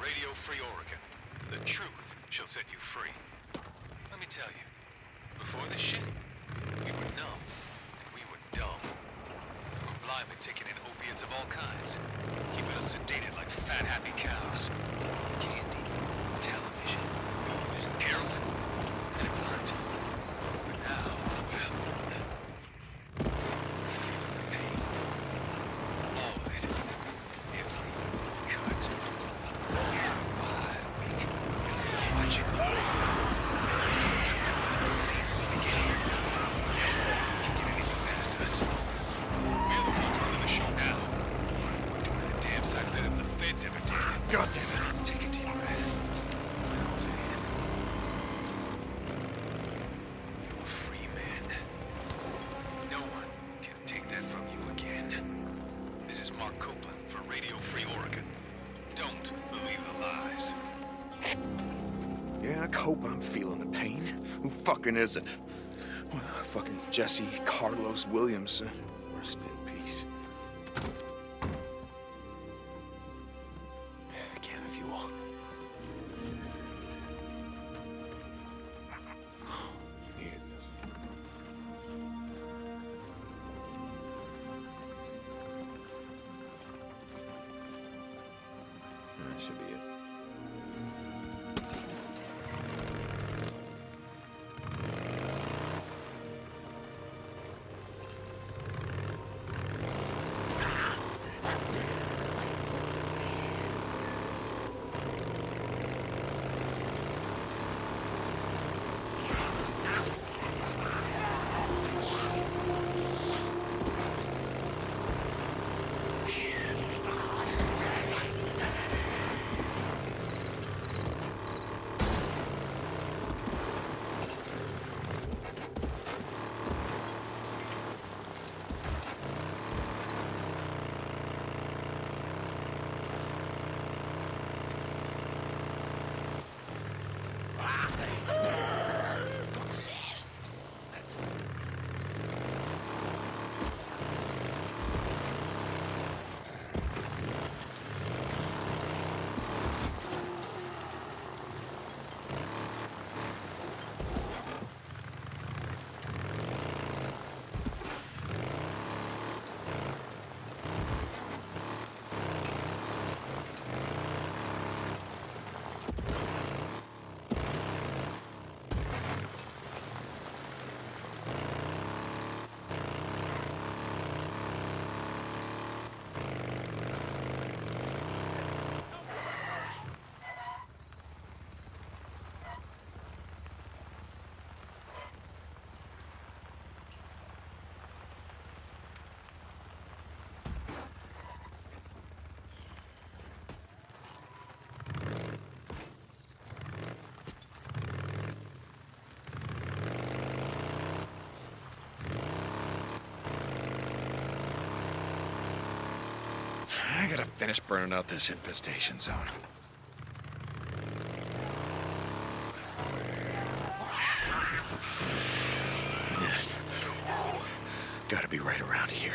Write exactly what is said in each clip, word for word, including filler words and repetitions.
Radio Free Oregon. The truth shall set you free. Let me tell you, before this shit, we were numb, and we were dumb. We were blindly taking in opiates of all kinds, keeping us sedated like fat, happy cows. Candy, television, booze, heroin, and it worked. But now, well, we're feeling the pain. All of it. Every cut. We're wide awake, and we're watching. This is the truth we've been saying from the beginning. No one can get anything past us. We're the ones running the show now. We're doing it a damn sight better than the feds ever did. God damn it. Take a deep breath. And hold it in. You're a free man. No one can take that from you again. This is Mark Copeland for Radio Free Oregon. Don't believe the lies. Yeah, I hope I'm feeling the pain. Who fucking is it? Well, fucking Jesse Carlos Williams. Uh, rest in peace. A can of fuel. Needed this. That should be it. I gotta finish burning out this infestation zone. Nest. Gotta be right around here.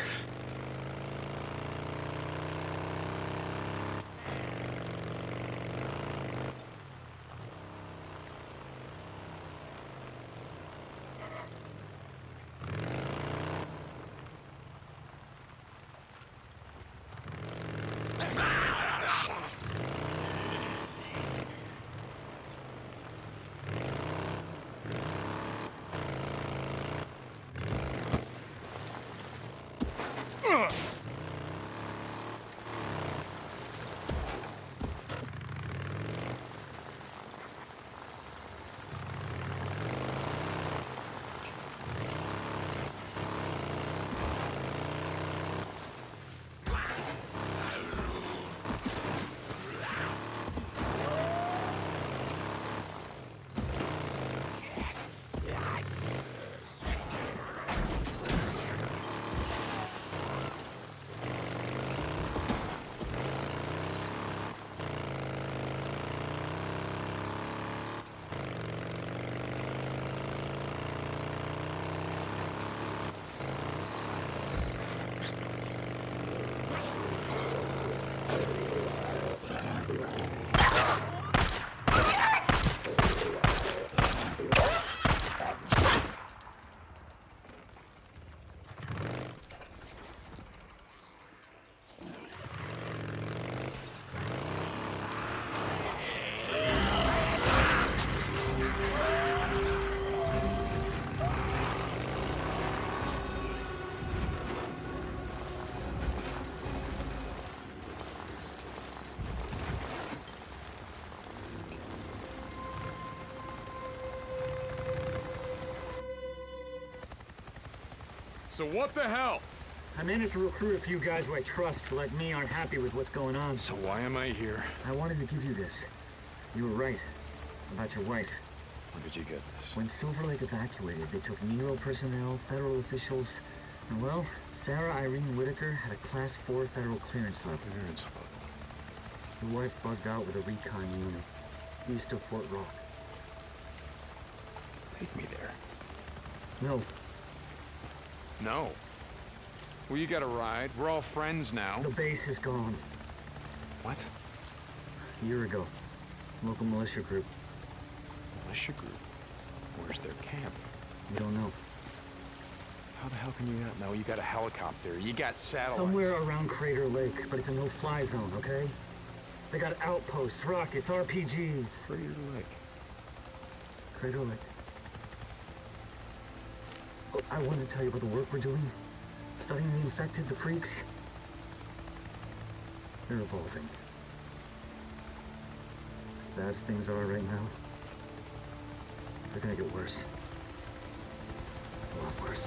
So what the hell? I managed to recruit a few guys who I trust, but like me aren't happy with what's going on. So why am I here? I wanted to give you this. You were right about your wife. When did you get this? When Silver Lake evacuated, they took Nero personnel, federal officials, and well, Sarah Irene Whitaker had a class four federal clearance level. Clearance level. Your wife bugged out with a recon unit east of Fort Rock. Take me there. No, No. Well, you got a ride. We're all friends now. the base is gone. What? A year ago, local militia group. Militia group? Where's their camp? We don't know. How the hell can you not know? You got a helicopter. You got satellites. Somewhere around Crater Lake, but it's a no-fly zone, okay? They got outposts, rockets, R P Gs. Crater Lake. Crater Lake. Oh, I want to tell you about the work we're doing. Studying the infected, the freaks. They're evolving. As bad as things are right now, they're gonna get worse. A lot worse.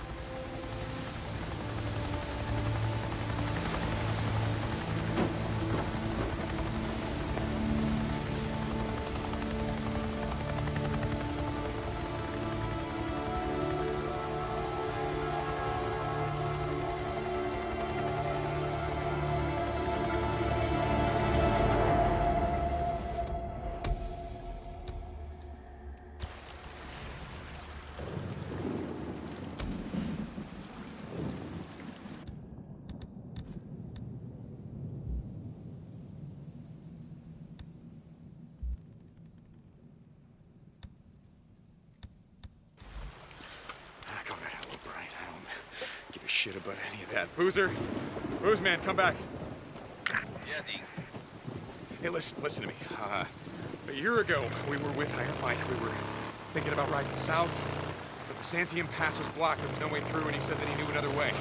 Shit about any of that. Boozer? Booze man, come back. Yeah, Deke. Hey, listen, listen to me. Uh, a year ago, we were with Iron Mike. We were thinking about riding south, but the Santiam Pass was blocked. There was no way through, and he said that he knew another way.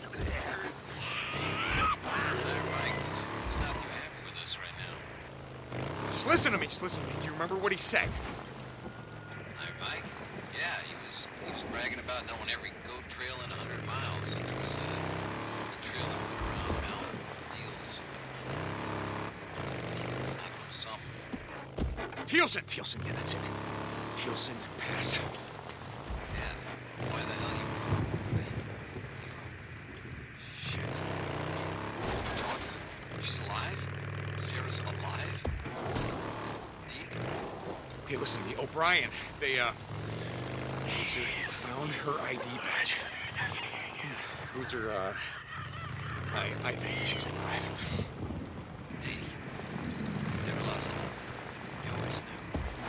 Iron Mike, he's, he's not too happy with us right now. Just listen to me, just listen to me. Do you remember what he said? Iron Mike? Yeah, he was he was bragging about knowing every goat trail in a hundred miles. So there was a, a trail that went around Mount Thielsen. Thielsen, I don't know, something. Thielsen, Thielsen, yeah, that's it. Thielsen Pass. Yeah, why the hell you... Wait, you... Shit. You talked to her? She's alive? Sarah's alive? Deke? Okay, listen to me. O'Brien, they, uh... Boozer found her I D badge. Boozer, uh... I, I think she's alive. Deke, you never lost hope. You always knew.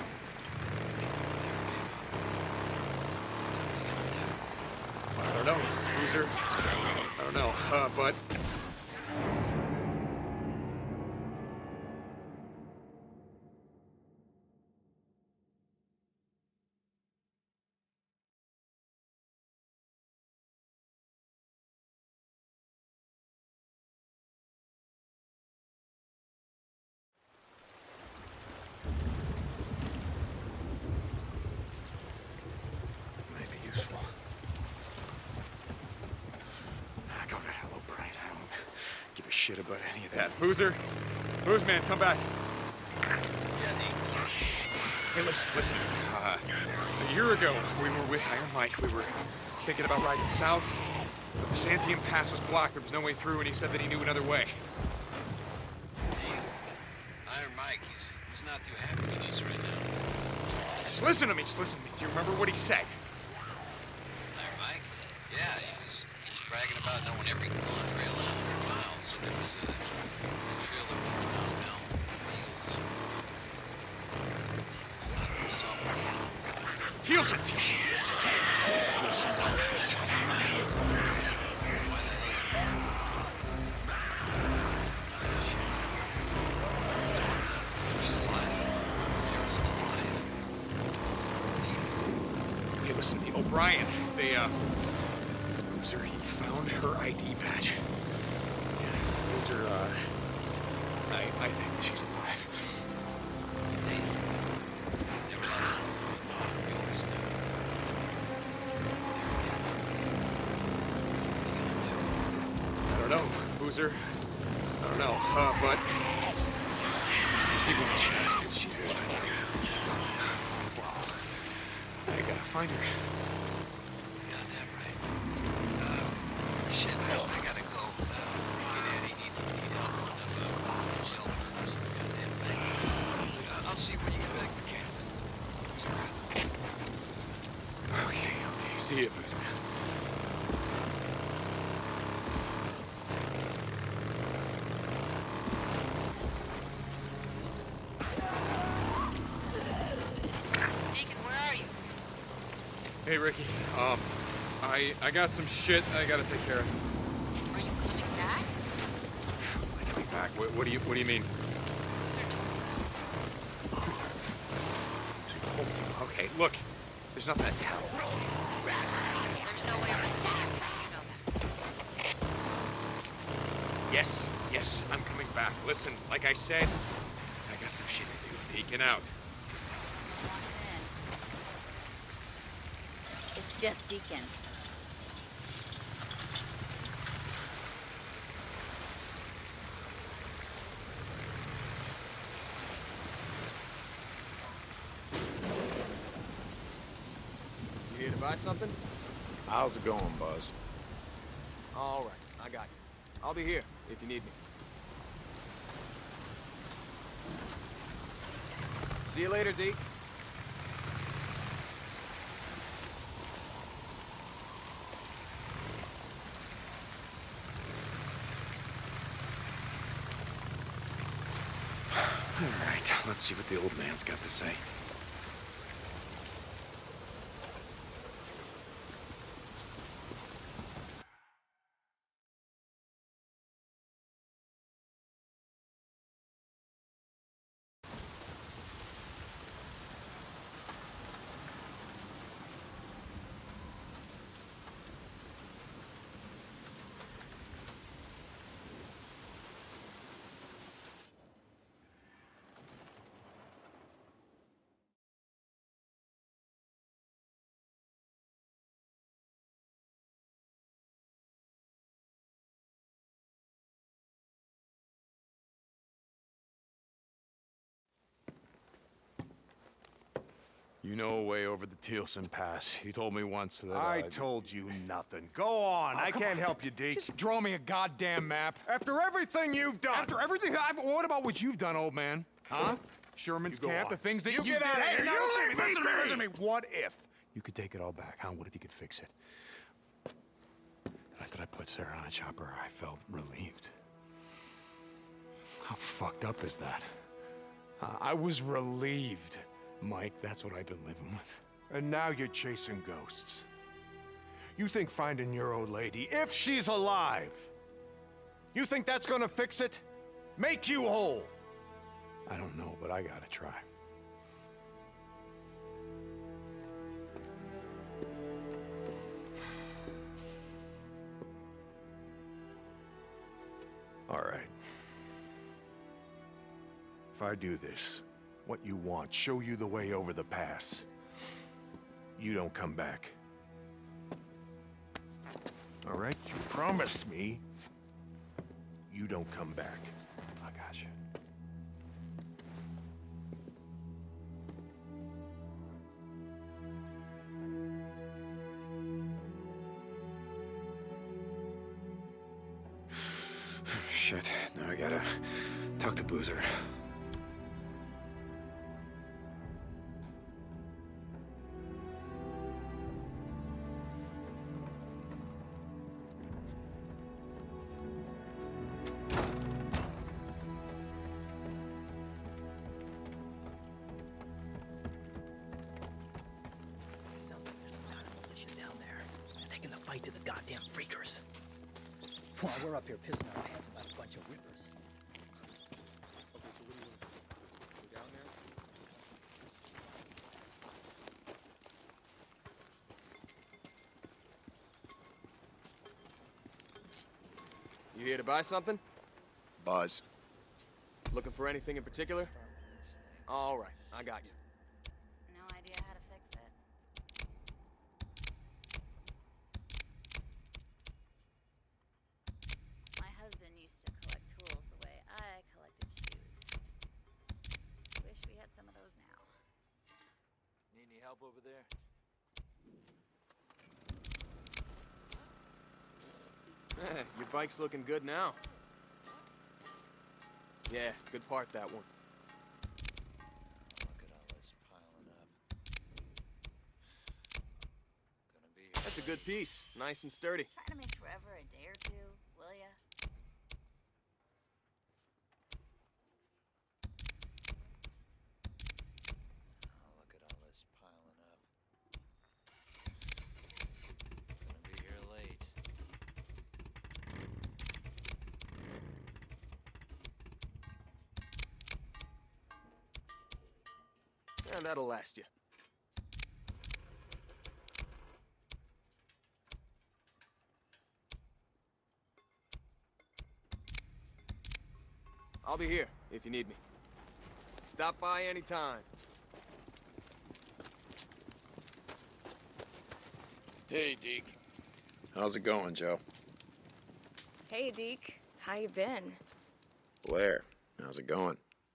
Never gave up. So what are you gonna do? I don't know, Boozer. I don't know, uh, but... Shit about any of that. Boozer? Booze man, come back. Yeah, Deke. Hey, listen, listen. Uh, a year ago, we were with Iron Mike. We were thinking about riding south. The Santiam Pass was blocked. There was no way through, and he said that he knew another way. Deke, Iron Mike, he's, he's not too happy with us right now. Just listen to me, just listen to me. Do you remember what he said? Iron Mike? Yeah, he was, he was bragging about knowing every gold trail in a hundred miles. So there was a, a trail that went around Mount Thielsen. I don't know, something. Thielsen, Thielsen. Yes. Thielsen Pass. Why the hell? Shit. You talked to her? She's alive. Sarah's alive. Deke. Hey, listen to me. O'Brien, they, uh... Boozer, he found her I D badge. Boozer, uh... I, I think that she's alive. Deke, you never lost hope. You always knew. Never gave up. Boozer. I don't know, uh, but there's even a chance that she's alive. Wow. I gotta find her. Got that right. Uh, shit, no, I gotta go. Uh, Ricky Daddy need, need help on the uh, shelf or some goddamn thing. Look, I'll see you when you get back to camp. Sorry. Okay, okay. See you, Boozer. Deacon, where are you? Hey, Ricky. Um, I I got some shit I gotta take care of. Are you coming back? I can be back. What, what do you What do you mean? Boozer told us. Okay, look. There's nothing to tell. There's no way we're staying here past, you know that. Yes, yes, I'm coming back. Listen, like I said, I got some shit to do. Deacon out. Come on in. It's just Deacon. You here to buy something? How's it going, Buzz? All right, I got you. I'll be here if you need me. See you later, Deke. All right, let's see what the old man's got to say. You know a way over the Tealson Pass. You told me once that, uh... I told you nothing. Go on. I can't help you, Deke. Just draw me a goddamn map. After everything you've done. After everything I've... What about what you've done, old man? Huh? Sherman's You go camp, on. the things that You you, get did. out of Hey, here. now You listen leave to me, me listen to me, listen to be. me. What if you could take it all back, huh? What if you could fix it? After I put Sarah on a chopper, I felt relieved. How fucked up is that? Uh, I was relieved, Mike. That's what I've been living with. And now you're chasing ghosts. You think finding your old lady, if she's alive, you think that's gonna fix it? Make you whole? I don't know, but I gotta try. All right. If I do this, what you want, show you the way over the pass, you don't come back. All right? You promise me you don't come back. I got you. Shit. Now I gotta talk to Boozer. Sounds like there's some kind of militia down there. They're taking the fight to the goddamn freakers. While we're up here pissing our pants about a bunch of whippers. Okay, so what do you want to do? Go down there? You here to buy something? Buzz. Looking for anything in particular? All right, I got you. No idea how to fix it. My husband used Any help over there? Eh, your bike's looking good now. Yeah, good part, that one. Look at all this piling up. Gonna be here. That's a good piece. Nice and sturdy. Try to make Trevor a day or two, will ya? Oh, look at all this piling up. Gonna be here late. Yeah, that'll last you. I'll be here if you need me. Stop by anytime. Hey, Deke. How's it going, Joe? Hey, Deke. How you been? Blair, how's it going?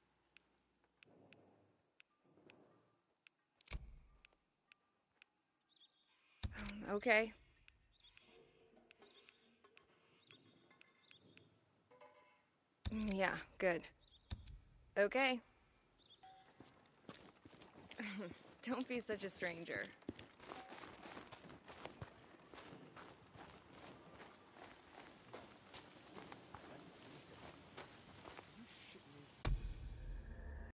Um, okay. Mm, Yeah, good. Okay. Don't be such a stranger.